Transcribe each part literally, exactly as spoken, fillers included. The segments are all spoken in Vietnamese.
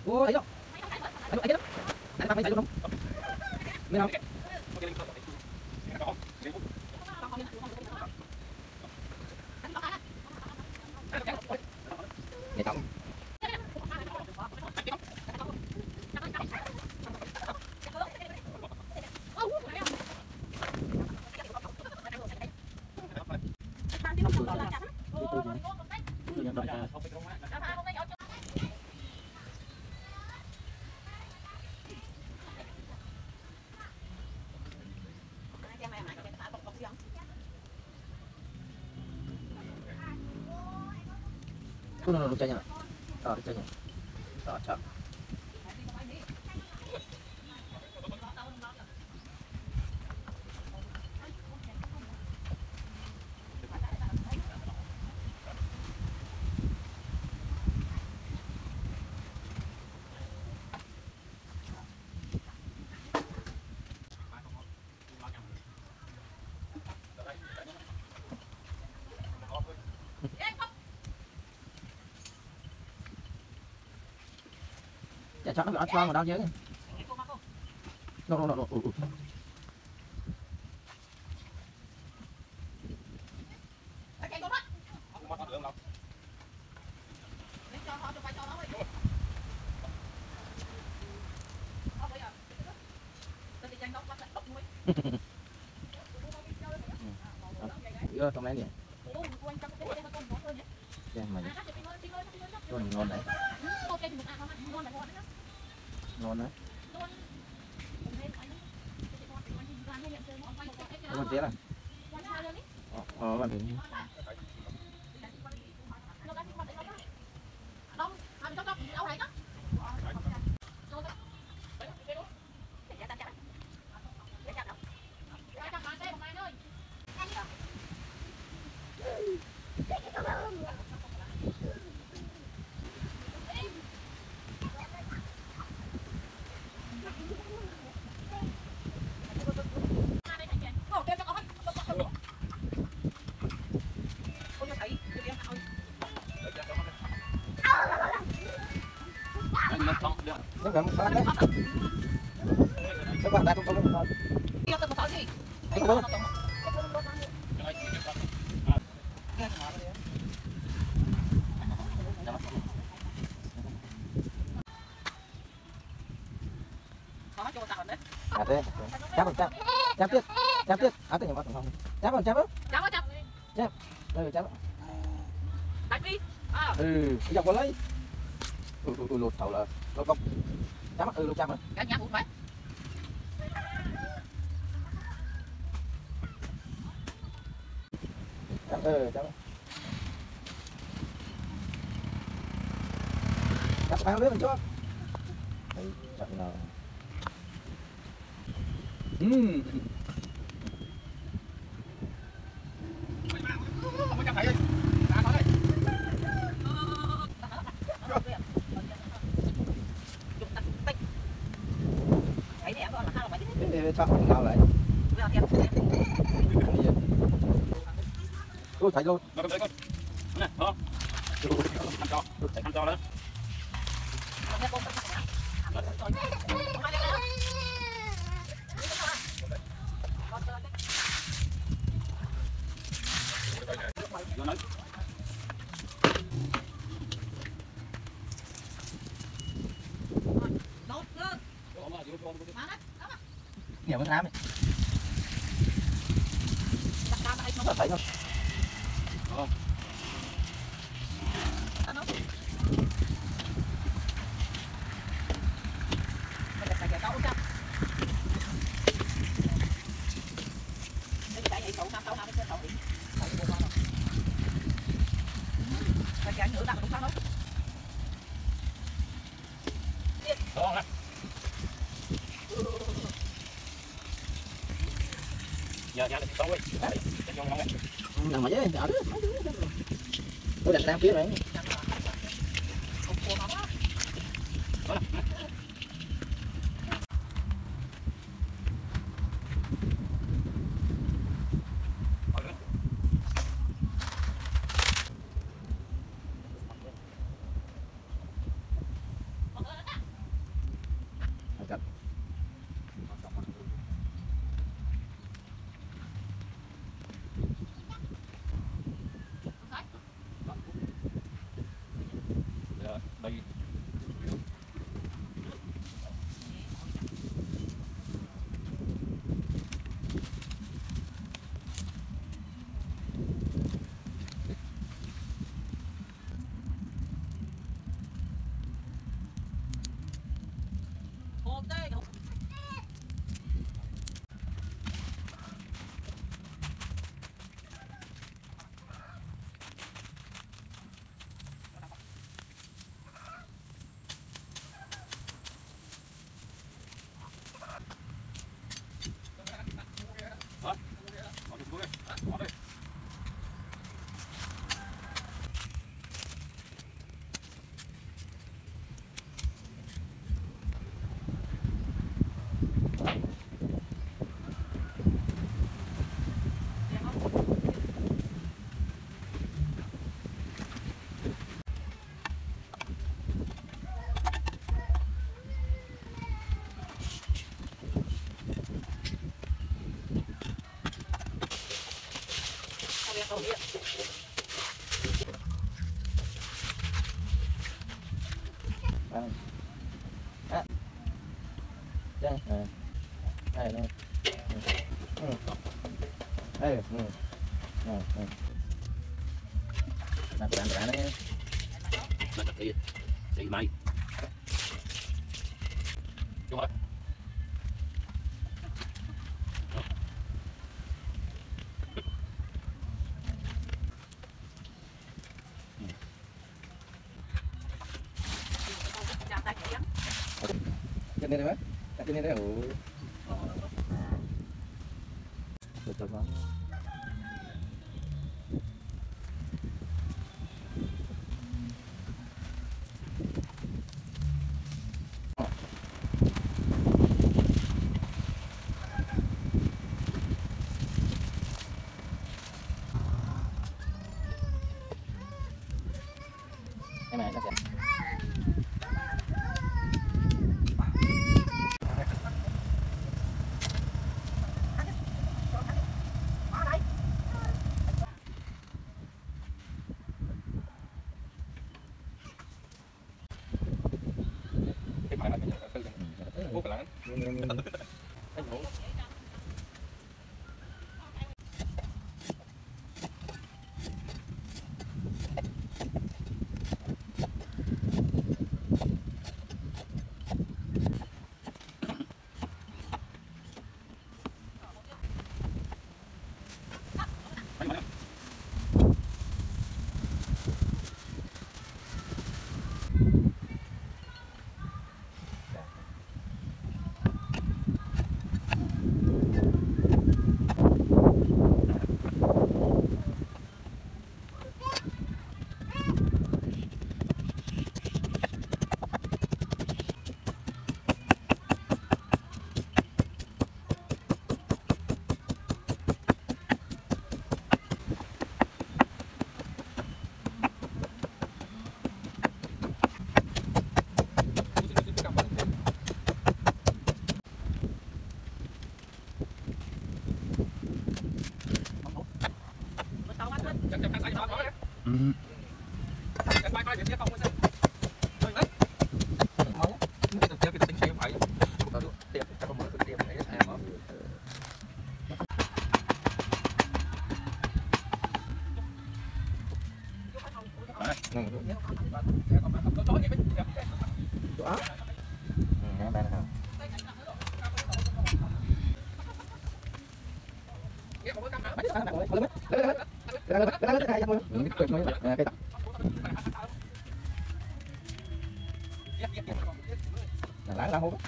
Ủa, thấy không? Thấy thấy đó. Anh ba phải thấy luôn không? Nghe không? Nghe không? Nó nó nó chơi nhá. Rồi chơi nhá. Rồi chậm. Chả chọn nó bị ăn xoang mà đau dưới. Nó nó nó nó. Ơ, trong này nè. Đây mày. Cho mình ngon đấy. Ngon đấy. Ngon thế à? Ờ, bạn thử. Nó gần một đấy. Các bạn đã không có một con. Kia tôi có gì? Anh có. À thế. Chắp chắp. Chắp tiếp. Chắp tiếp. À tự nhiên bắt không. Chắp còn chắp á. Chắp á chắp. Chắp. Đây chắp. Đánh đi. À. Ừ, dọc vào lấy. Ừ, ừ, ừ, lột thầu là lột cốc. Chắp mắt, ừ, lột chắp á. Cái nhá hút phải. Chắp, ừ, chắp. Chắp bao lưới mình cho. Đấy, chắp nào. Ừm. Không có chắp này đi. Đá nó đây. Để cho nó cao lại. Tôi thấy luôn. Nè, không? Ăn cho, ăn cho đấy. Nhiều cái thám ấy. Nó thấy không? Không. Giờ nhà xấu ấy. Nằm mà với ở đó. Tôi đặt sang phía này. đây đây đây đây làm cái đàn đấy làm cái gì gì mày đúng rồi trên đây đấy mấy trên đây đấy ủ được rồi ngon em này nó sẽ lá lá hố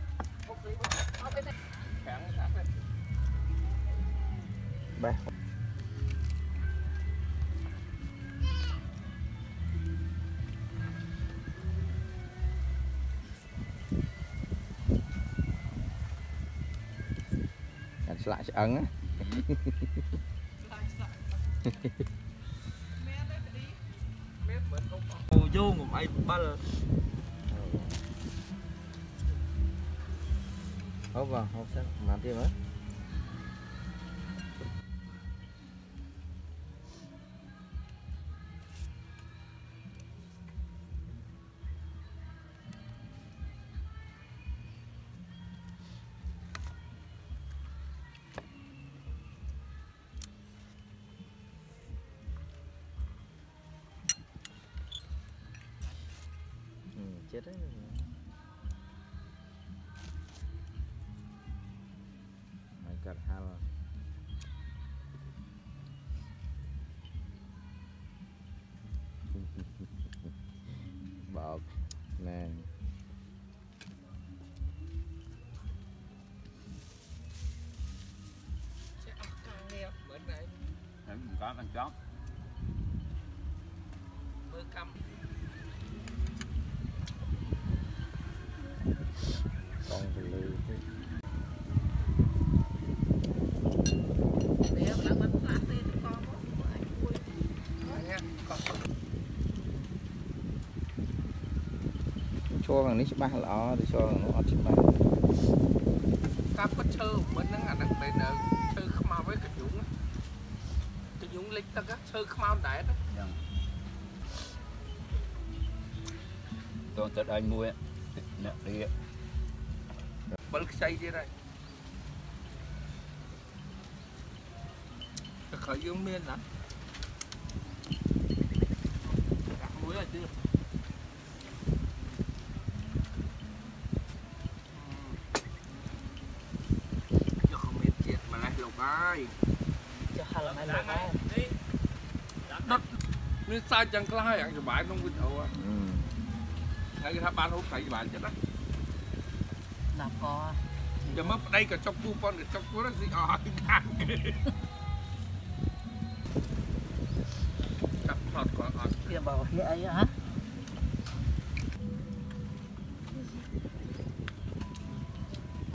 ba lại sẽ ấn á vô một ai ba hốt vào hốt sao mà tiếp nữa chết đấy mày cắt hao bọt nè sẽ ăn càng nghe bệnh này em có ăn chó mơ căm con từ lư cho bằng nít ba lọ thì cho bằng nó chín ba cáp bắt chơi bên nó ngặt đặc biệt là chơi không mau với cái dũng cái dũng lịch ta các chơi không mau đại đó tôi tới đây mua nè đi bớt xây đi đây khởi dương miên hả đặt muối rồi chưa cho không biết chết mà lại lục ai cho hai lần hai lần á đất nên sai chẳng có hai ăn cho bạn không biết đâu á thấy cái tháp ban hút thấy cho bạn chết đó nạp co giờ mất đây cả trong cu con trong cu nó gì ở chặt thọt còn còn kia bảo hiện ấy hả